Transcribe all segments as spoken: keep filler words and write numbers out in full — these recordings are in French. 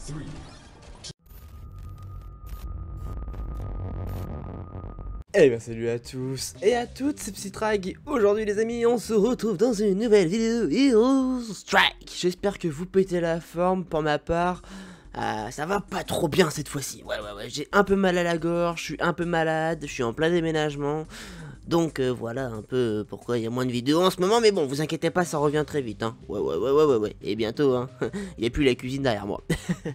Eh bien salut à tous et à toutes, c'est Psytrag. Aujourd'hui les amis, on se retrouve dans une nouvelle vidéo Heroes Strike. J'espère que vous pétez la forme. Pour ma part, euh, ça va pas trop bien cette fois-ci. Ouais ouais ouais, j'ai un peu mal à la gorge, je suis un peu malade, je suis en plein déménagement. Donc euh, voilà un peu pourquoi il y a moins de vidéos en ce moment, mais bon, vous inquiétez pas, ça revient très vite, hein. Ouais ouais ouais ouais ouais ouais, et bientôt, hein. Il n'y a plus la cuisine derrière moi.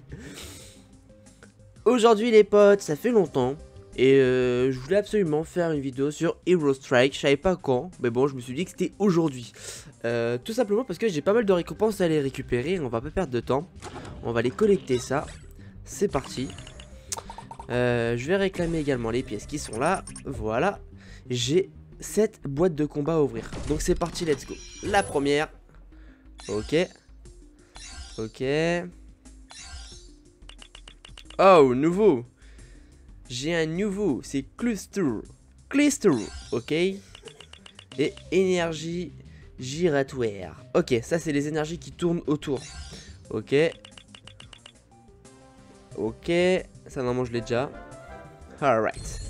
Aujourd'hui les potes, ça fait longtemps. Et euh, je voulais absolument faire une vidéo sur Heroes Strike, je savais pas quand, mais bon je me suis dit que c'était aujourd'hui. euh, Tout simplement parce que j'ai pas mal de récompenses à aller récupérer, on va pas perdre de temps. On va les collecter ça, c'est parti. euh, Je vais réclamer également les pièces qui sont là, voilà. J'ai sept boîtes de combat à ouvrir, donc c'est parti, let's go. La première, ok. Ok. Oh, nouveau. J'ai un nouveau, c'est Cluster. Cluster, ok. Et énergie giratoire. Ok, ça c'est les énergies qui tournent autour. Ok. Ok. Ça normalement je l'ai déjà. Alright.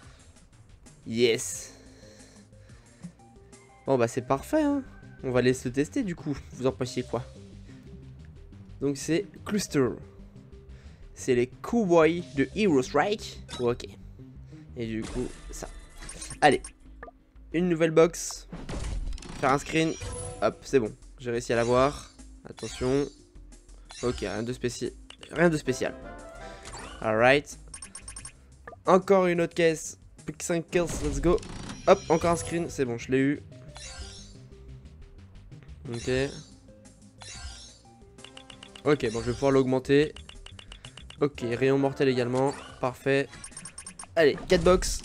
Yes. Bon bah c'est parfait, hein. On va laisser tester du coup. Vous en pensez quoi? Donc c'est Cluster. C'est les cowboys de Heroes Strike. Ok. Et du coup, ça. Allez. Une nouvelle box. Faire un screen. Hop, c'est bon. J'ai réussi à l'avoir. Attention. Ok, rien de spécial. Rien de spécial. Alright. Encore une autre caisse. Pick cinq kills, let's go. Hop, encore un screen. C'est bon, je l'ai eu. Ok. Ok, bon, je vais pouvoir l'augmenter. Ok, rayon mortel également. Parfait. Allez, quatre box.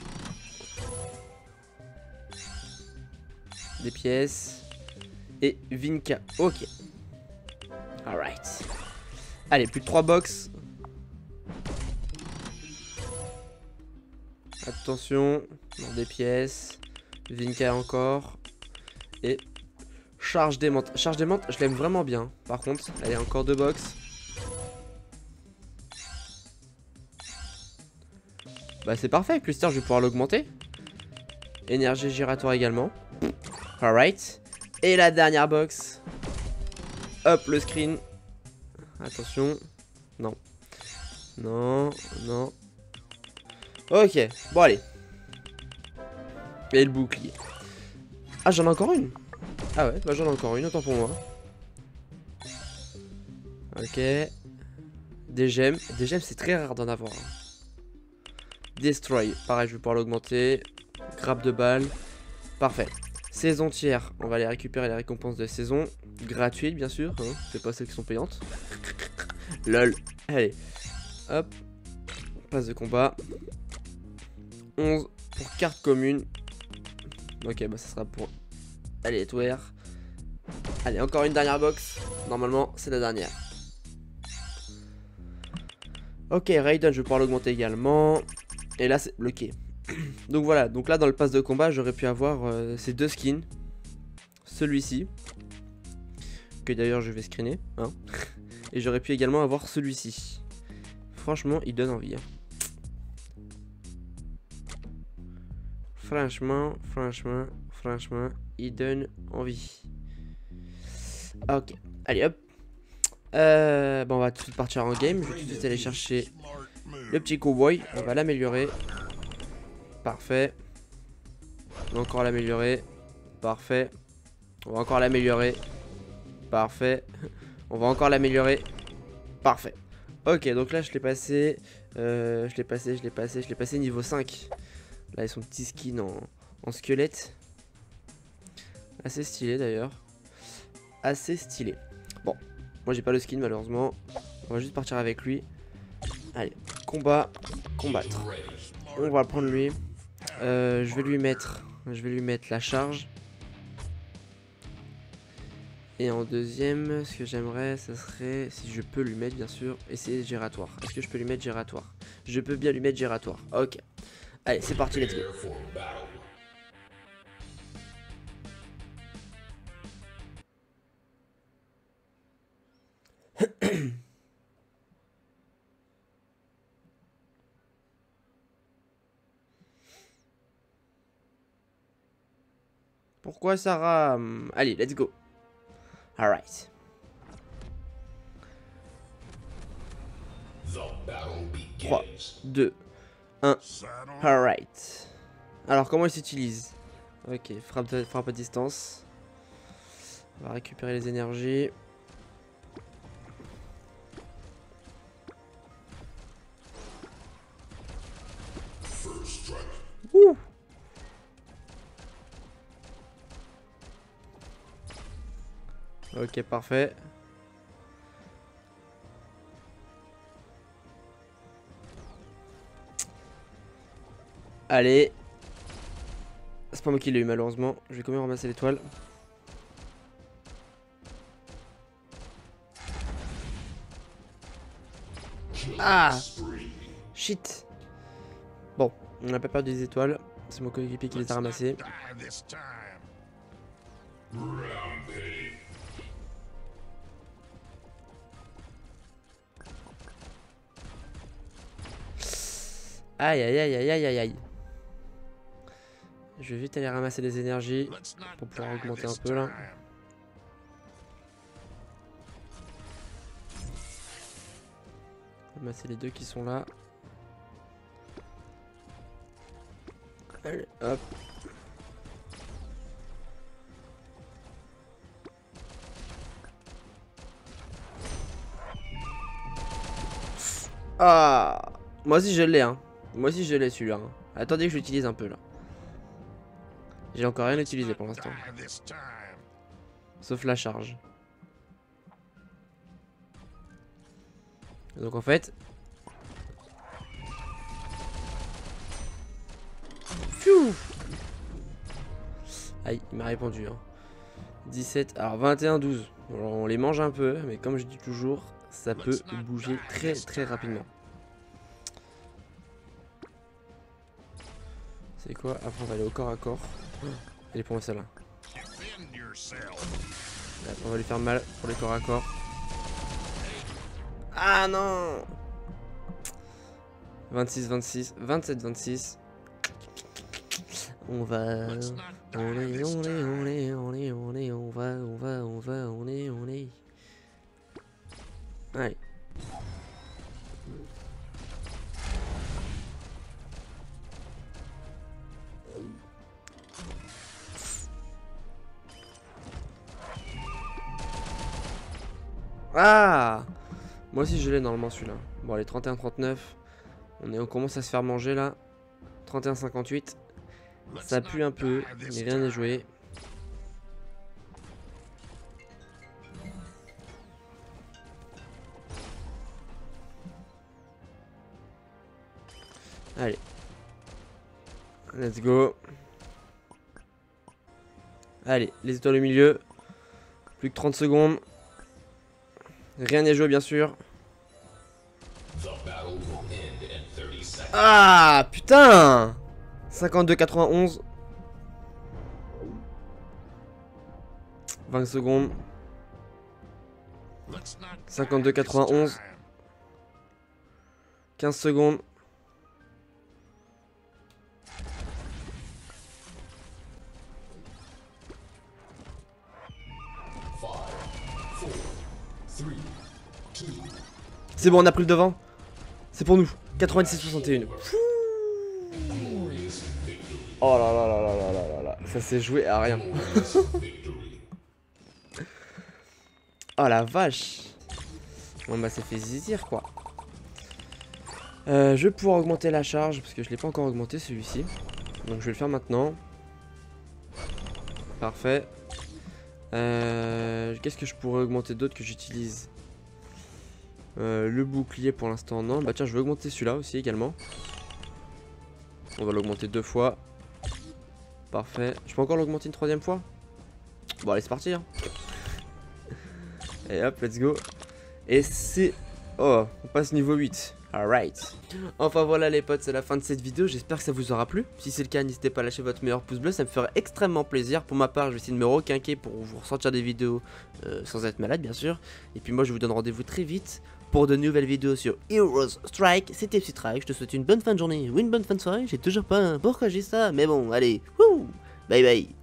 Des pièces. Et Vinka. Ok. Alright. Allez, plus de trois box. Attention. Non, des pièces. Vinka encore. Et charge d'aimante. Charge d'aimante, je l'aime vraiment bien. Par contre, allez, encore deux box. Bah c'est parfait, Cluster, je vais pouvoir l'augmenter. Énergie giratoire également. Alright. Et la dernière box. Hop, le screen. Attention. Non. Non, non. Ok, bon allez. Et le bouclier. Ah, j'en ai encore une. Ah ouais, bah j'en ai encore une, autant pour moi. Ok. Des gemmes. Des gemmes, c'est très rare d'en avoir. Destroy. Pareil, je vais pouvoir l'augmenter. Grappe de balles. Parfait. Saison tiers. On va aller récupérer les récompenses de saison. Gratuites, bien sûr. Hein. C'est pas celles qui sont payantes. Lol. Allez. Hop. Passe de combat. onze pour carte commune. Ok, bah ça sera pour... Allez, Etwer. Allez, encore une dernière box. Normalement, c'est la dernière. Ok, Raiden, je vais pouvoir l'augmenter également. Et là, c'est bloqué. Donc voilà, donc là, dans le pass de combat, j'aurais pu avoir euh, ces deux skins. Celui-ci. Que d'ailleurs, je vais screener. Hein. Et j'aurais pu également avoir celui-ci. Franchement, il donne envie. Hein. Franchement, franchement, franchement, il donne envie. Ok, allez hop. Euh, bon, on va tout de suite partir en game. Je vais tout de suite aller chercher le petit cowboy. On va l'améliorer. Parfait. On va encore l'améliorer. Parfait. On va encore l'améliorer. Parfait. On va encore l'améliorer. Parfait. Ok, donc là je l'ai passé. Euh, je l'ai passé, je l'ai passé, je l'ai passé niveau cinq. Là, ils sont petits skins en, en squelette. Assez stylé d'ailleurs. Assez stylé. Bon, moi j'ai pas le skin malheureusement. On va juste partir avec lui. Allez, combat, combattre. On va prendre lui. Euh, je vais lui mettre, je vais lui mettre la charge. Et en deuxième, ce que j'aimerais, ce serait, si je peux lui mettre bien sûr, essayer giratoire. Est-ce que je peux lui mettre giratoire? Je peux bien lui mettre giratoire. Ok. Allez, c'est parti, let's go. Pourquoi ça rame? Allez, let's go. Alright. trois, deux, un. Alright. Alors, comment il s'utilise? Ok, frappe, frappe à distance. On va récupérer les énergies. Ouh. Ok, parfait. Allez. C'est pas moi qui l'ai eu malheureusement. Je vais quand même ramasser l'étoile. Ah! Shit! Bon, on n'a pas perdu des étoiles. C'est mon coéquipier qui les a ramassées. Aïe aïe aïe aïe aïe aïe aïe. Je vais vite aller ramasser les énergies pour pouvoir augmenter un peu là. Ramasser les deux qui sont là. Allez, hop. Ah, moi aussi je l'ai hein. Moi aussi je l'ai celui-là. Hein. Attendez que je l'utilise un peu là. J'ai encore rien utilisé pour l'instant. Sauf la charge. Donc en fait... Pfiou. Aïe, il m'a répondu. Hein. dix-sept, alors vingt et un, douze. Alors, on les mange un peu, mais comme je dis toujours, ça peut bouger très très rapidement. C'est quoi? Après on va aller au corps à corps. Elle est pour moi celle-là. On va lui faire mal pour les corps à corps. Ah non! vingt-six, vingt-six, vingt-sept, vingt-six. On va... On est, on est, on est, on est, on est, on va, on va, on va, on est, on est. Allez. Ah! Moi aussi je l'ai normalement celui-là. Bon allez, trente et un trente-neuf. On, est, on commence à se faire manger là. trente et un cinquante-huit. Ça pue un peu, mais rien n'est joué. Allez. Let's go. Allez, les étoiles au milieu. Plus que trente secondes. Rien n'est joué bien sûr. Ah putain, cinquante-deux quatre-vingt-onze. vingt secondes. cinquante-deux quatre-vingt-onze. quinze secondes. C'est bon, on a pris le devant. C'est pour nous. quatre-vingt-six soixante et un. Oh là là là là là là là là. Ça s'est joué à rien. Oh la vache. Bon bah ça fait zizir quoi. Euh, je vais pouvoir augmenter la charge parce que je l'ai pas encore augmenté celui-ci. Donc je vais le faire maintenant. Parfait. Euh, Qu'est-ce que je pourrais augmenter d'autre que j'utilise? euh, Le bouclier pour l'instant non. Bah tiens, je vais augmenter celui-là aussi également. On va l'augmenter deux fois. Parfait. Je peux encore l'augmenter une troisième fois? Bon allez c'est parti hein. Et hop, let's go. Et c'est... Oh, on passe niveau huit. Alright. Enfin voilà les potes, c'est la fin de cette vidéo. J'espère que ça vous aura plu. Si c'est le cas, n'hésitez pas à lâcher votre meilleur pouce bleu. Ça me ferait extrêmement plaisir. Pour ma part, je vais essayer de me requinquer pour vous ressortir des vidéos euh, sans être malade, bien sûr. Et puis moi, je vous donne rendez-vous très vite pour de nouvelles vidéos sur Heroes Strike. C'était Psytrike. Je te souhaite une bonne fin de journée ou une bonne fin de soirée. J'ai toujours pas un pourquoi j'ai ça. Mais bon, allez. Wouh, bye bye.